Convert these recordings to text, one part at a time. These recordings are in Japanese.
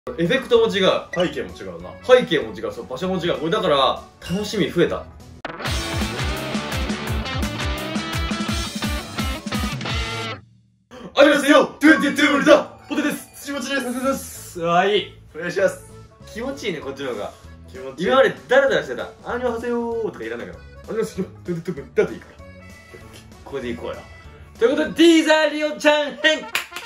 エフェクトも違う、 背景も違うな。 背景も違う、そう、場所も違う。これだから楽しみ増えた。ありがとうございます。22ブルだ。ポテです。 土持ちです。 ありがとうございます。ああ、いい。 お願いします。 気持ちいいね、こっちの方が。 気持ちいい。 今までダラダラしてた。アニョハセヨーとかいらないから。アニョハセヨー、22ブルだっていいから。これでいこうよ。ということで、ティーザーリオちゃん編。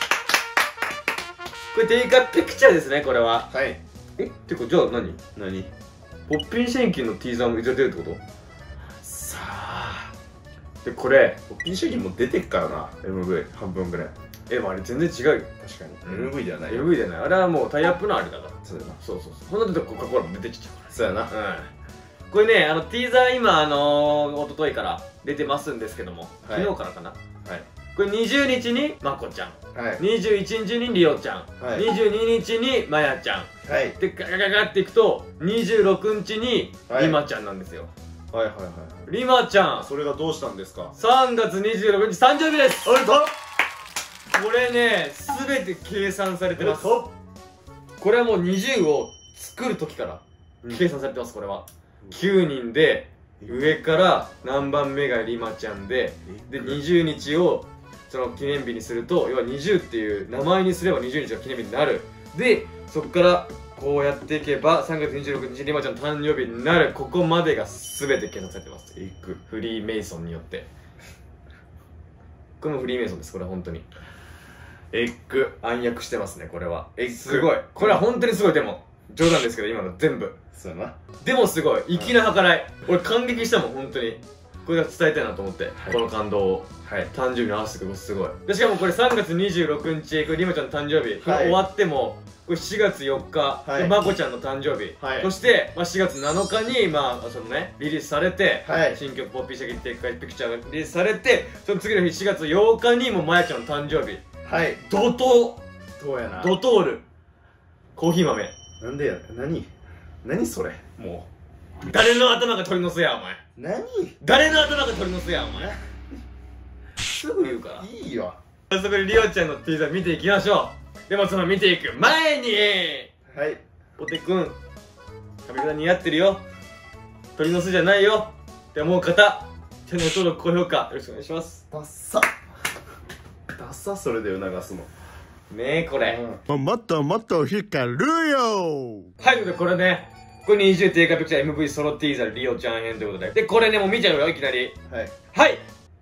これテイカーピクチャーですね、これは。 はい。 てか、じゃあ何ポッピンシェンキンのティーザーもいずれ出るってこと？ さあ。 で、これポッピンシェキンも出てっからな。MV 半分ぐらい。 まああれ全然違うよ。 確かに。MV ではないよ。 MV じゃない。あれはもうタイアップのあれだから。 そうだな。 そうそうそう。そんなとコカ・コーラも出てきちゃうかそうやな。 ら。これね、ティーザー今、一昨日から出てますんですけども、 はい昨日からかな。 はい。 これ20日にまこちゃん、 はい。 21日にりおちゃん、 はい 22日にまやちゃん、 はい。 でガガガガっていくと26日にはいりまちゃんなんですよ。 はいはいはい。 りまちゃんそれがどうしたんですか？ 3月26日誕生日です。 あれだ。 これね、全て計算されてます。 ここれはもう20を作る時から計算されてます。これは9人で上から何番目がりまちゃんで20日をその記念日にすると、要は20っていう名前にすれば20日が記念日になる。でそこからこうやっていけば3月26日りまちゃんの誕生日になる。ここまでが全て計算されてます。フリーメイソンによって。これもフリーメイソンです。これは本当に暗躍してますね。これはすごい。これは本当にすごい。でも冗談ですけど今の全部そうやな。 でもすごい粋な計らい。俺感激したもん本当に。これが伝えたいなと思って、この感動を誕生日に合わせてくる。すごい。でしかもこれ3月26日これりまちゃんの誕生日、これ終わってもこれ4月4日まこちゃんの誕生日、そして4月7日にそのねリリースされて、新曲「ポッピーシャキッテイクアイピクチャー」がリリースされて、その次の日4月8日にもまやちゃんの誕生日。怒涛どうやな。 ドトールコーヒー豆。 なんでや。何それ。もう誰の頭が鳥の巣やお前。誰の頭が鳥の巣やお前。すぐ言うからいいわ。 早速りおちゃんのティーザー見ていきましょう。でもその見ていく前に、ポテくん髪型似合ってるよ、鳥の巣じゃないよって思う方、チャンネル登録高評価よろしくお願いします。 ダッサそれで促すのねえこれ、 もっともっと光るよ。 はい、ということでこれね、これ20定価ピクチャー MV ソロティーザーリオちゃん編ということで、これねもう見ちゃうよいきなり。はい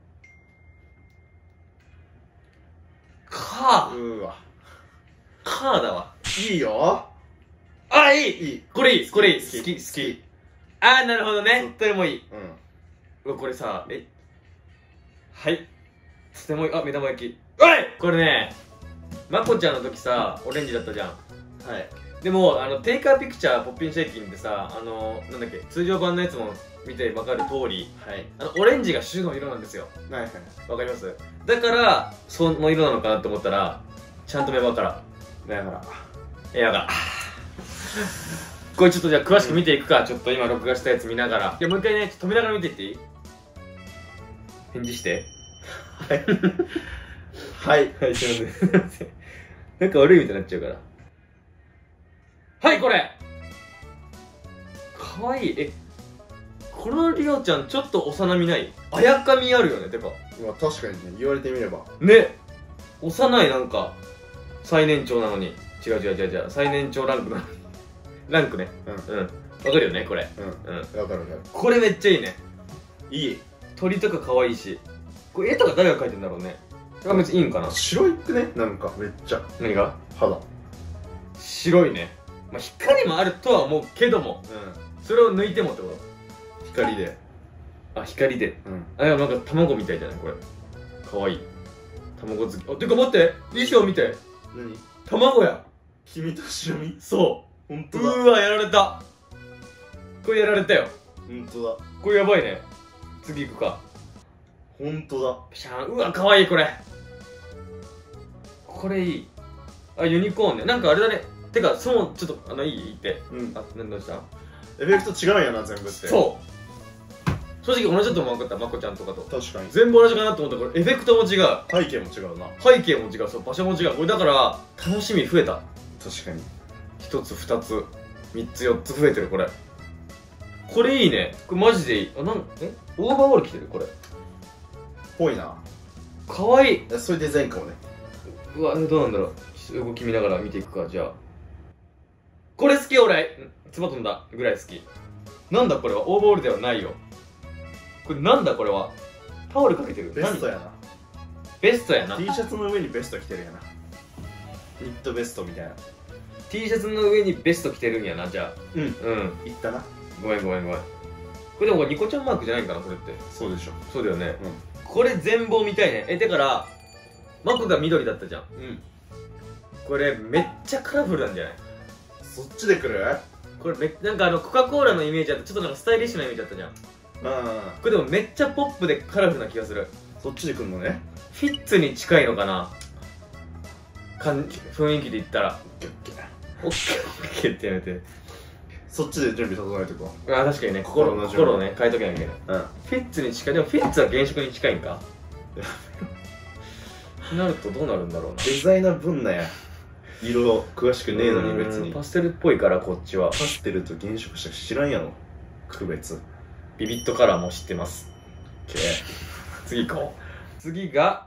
カーだわ。 いいよ。 いい。これいい。好き。なるほどね。それもいい。これさ、とてもいい。目玉焼き。これね、まこちゃんの時さオレンジだったじゃん。でもテイカーピクチャーポッピンシェイキンってさ、なんだっけ、通常版のやつも見て分かる通り、オレンジが主の色なんですよ。わかります？だからその色なのかなって思ったらちゃんと目分からこれちょっとじゃあ詳しく見ていくか。ちょっと今録画したやつ見ながら、もう一回ね止めながら見ていっていい？返事して。すいませんなんか悪いみたいになっちゃうから。これかわいい。このりおちゃんちょっと幼みない？あやかみあるよね。てか確かにね、言われてみればね、幼い。なんか最年長なのに。違う最年長ランクなのにランクね。わかるよねこれ。 わかる。 これめっちゃいいね。 いい。 鳥とかかわいいし、これ絵とか誰が描いてんだろうね。別にいいんかな。 白いくね、なんかめっちゃ。 何が？ 肌白いね。光もあるとは思うけども、それを抜いてもってこと？ 光で。 光で。でもなんか卵みたいじゃないこれ。かわいい。卵好き。てか待って、衣装見て。卵や。 君と白身。 そう。 本当だ。 うわ、やられた。これやられたよ。 本当だ。 これやばいね。次行くか。 本当だ。 ピシャン。うわ、かわいいこれ。これいい。ユニコーンね。なんかあれだね。てか、ちょっといいって。どうした？ エフェクト違うんやな全部って。 そう正直同じだと思わなかった。まこちゃんとかと確かに全部同じかなと思った。これエフェクトも違う、 背景も違うな。 背景も違う、そう、場所も違う。これだから楽しみ増えた。 確かに 1つ2つ3つ4つ増えてる。これいいね。これマジでいい。オーバーオール着てるこれ。 ぽいな。 かわいい。 そういうデザインかもね。 うわ、どうなんだろう。動き見ながら見ていくか。じゃあこれ好き。俺つば飛んだぐらい好き。なんだこれは。オーバーオールではないよ。これなんだこれは。タオルかけてる。 ベストやな。 ベストやな。 T シャツの上にベスト着てるやな。ニットベストみたいな。 T シャツの上にベスト着てるんやな。じゃあうんうんいったな。 ごめん。これでもニコちゃんマークじゃないんかなこれって。 そうでしょ。 そうだよね。これ全貌見たいね。だからマコが緑だったじゃん。これめっちゃカラフルなんじゃない。 そっちで来る。 これなんかコカ・コーラのイメージあってちょっとなんかスタイリッシュなイメージだったじゃん。これでもめっちゃポップでカラフルな気がする。 そっちで来るのね。 フィッツに近いのかな雰囲気で言ったら。オッケーってやめて。 そっちで準備整えていこう。 確かにね。心をね変えとけなきゃいけない。フィッツに近い。でもフィッツは原色に近いんか。なるとどうなるんだろうな。 デザイナー分野や。色詳しくねえのに別に。 パステルっぽいからこっちは。 パステルと原色しか知らんやろ。区別。 ビビットカラーも知ってます。次行こう。次が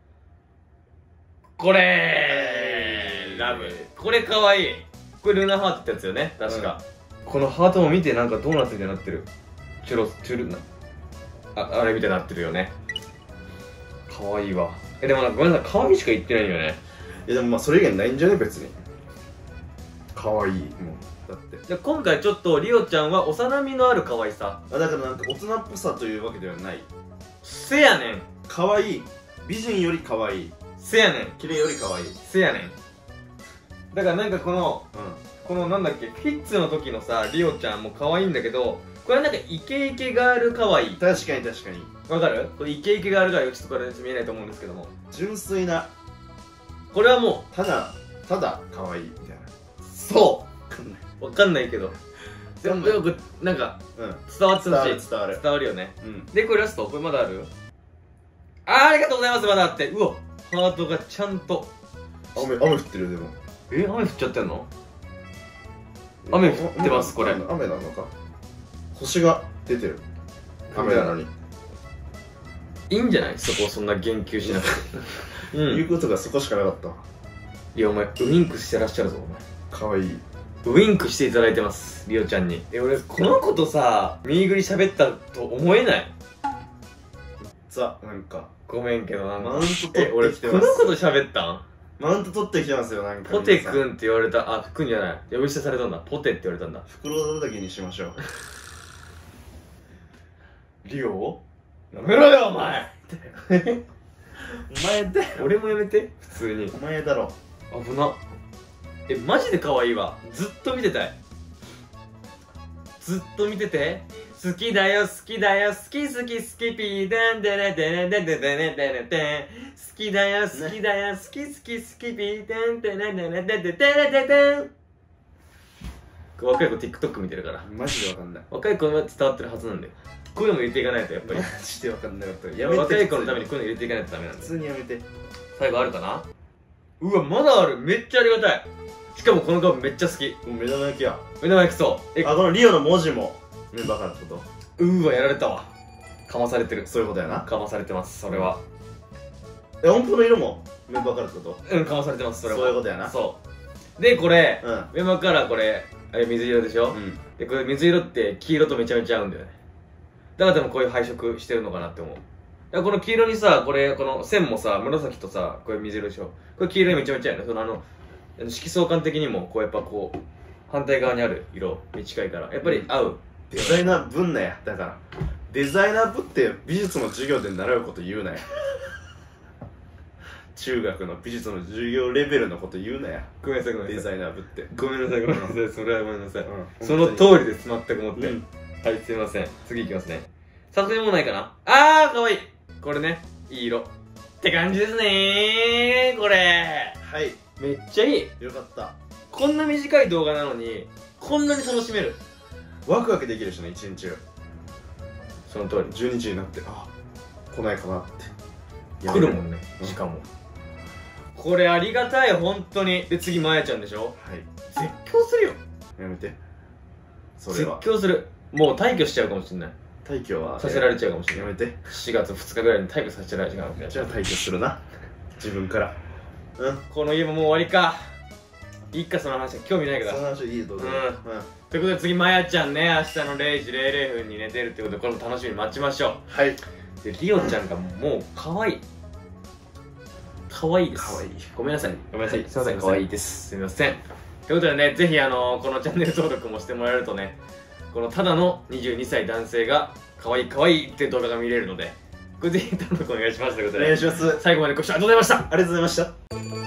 これラブ。これかわいい。これルナハートってやつよね確か。このハートも見てなんかドーナツみたいになってる。チュルなあれみたいになってるよね。かわいいわ。でもなんかごめんなさい、かわいいしか言ってないよね。 いやでもまあそれ以外ないんじゃね別に。かわいいもうだって。 で今回ちょっとリオちゃんは幼みのある可愛さ。 だからなんか大人っぽさというわけではない。 せやねん。 かわいい。美人よりかわいい。 せやねん。 綺麗よりかわいい。 せやねん。だからなんかこのなんだっけ、フィッツの時のさリオちゃんも可愛いんだけど、これなんかイケイケガール可愛い。 確かに確かに。 わかる？これイケイケガールガール、ちょっとこれ見えないと思うんですけども、 純粋な、 これはもただ可愛いみたいな。 うそうわかんないけど、でもよくなんか伝わってほしい。 伝わる。 伝わるよね。でこれラスト、これまだある？ありがとうございます。まだあって、うわハートがちゃんと。 雨降ってる。でも雨降っちゃってんの？雨降ってます。これ雨なのか。星が出てる。雨なのにいいんじゃない？そこをそんな言及しなくて。 言うことがそこしかなかった。 いやお前ウインクしてらっしゃるぞお前。 かわいい。 ウインクしていただいてますリオちゃんに。俺この子とさ右ぐり喋ったと思えない。 なんかごめんけどなんかマウント取ってきてます。 俺この子と喋ったん？ マウント取ってきてますよ。なんかポテくんって言われた。あ、くんじゃない、呼び捨てされたんだ。ポテって言われたんだ。 袋叩きにしましょう。 リオやめろよお前。 お前だよ。 俺もやめて普通に。 お前だろ。 危な。マジで可愛いわ。ずっと見てたい。ずっと見てて。好きだよ好きだよ好き好き好きピーデンデレデレデレデレデレデン。好きだよ好きだよ好き好き好きピーデンデレデレデレデレデン。若い子 TikTok 見てるからマジでわかんない。 若い子は伝わってるはずなんだよ。こういうのも入れていかないとやっぱり。 マジでわかんなかった。やめて。 若い子のためにこういうの入れていかないとダメなんだよ。 普通にやめて。 最後あるかな。うわまだある。めっちゃありがたい。しかもこの顔めっちゃ好き。 もう目玉焼きや。 目玉焼きそう。 このリオの文字もメンバーからってこと？ わやられたわ。かまされてる。 そういうことやな。 かまされてますそれは。 音符の色もメンバーからってこと？ かまされてますそれは。 そういうことやな。 そうでこれメンバーカラーこれ水色でしょ。でこれ水色って黄色とめちゃめちゃ合うんだよね。だから多分こういう配色してるのかなって思う。この黄色にさこの線もさ紫とさこれ水色でしょ。これ黄色にめちゃめちゃ合うね。その色相感的にもこうやっぱこう反対側にある色に近いからやっぱり合う。 デザイナー分野や。だからデザイナー部って美術の授業で習うこと言うなよ。中学の美術の授業レベルのこと言うなや。 ごめんなさいごめんデなさい。 ザイナー部ってごめんなさいごめんなさい。それはごめんなさい。 うんその通りです。全くもって。はいすいません。次いきますね。撮影もないかな。かわいい。これねいい色って感じですねー。これはい。 めっちゃいい。 よかった。 こんな短い動画なのにこんなに楽しめる。 ワクワクできるしね。一日中その通り。 12時になって来ないかなって来るもんね。しかもこれありがたい本当に。で次まやちゃんでしょ。 はい。 絶叫するよ。 やめて。それ絶は叫する。もう退去しちゃうかもしれない。 退去はさせられちゃうかもしれない。 やめて。 4月2日ぐらいに退去させられちゃうかもしれない。 じゃあ退去するな、自分から。 この家ももう終わりか。いっか、その話は興味ないから。 その話いいどうぞ。 ということで次、まやちゃんね、明日の0時00分にね、出るってことで、これも楽しみに待ちましょはい。 う。で、リオちゃんがもう可愛い。可愛いです。 可愛い。 ごめんなさい。ごめんなさい。 はいすいません。 すいません可愛いです。すみません。ということでね、ぜひこのチャンネル登録もしてもらえるとね、このただの22歳男性が可愛い可愛いって動画が見れるので、これぜひ登録お願いしますということで、 お願いします。 最後までご視聴ありがとうございました。 ありがとうございました。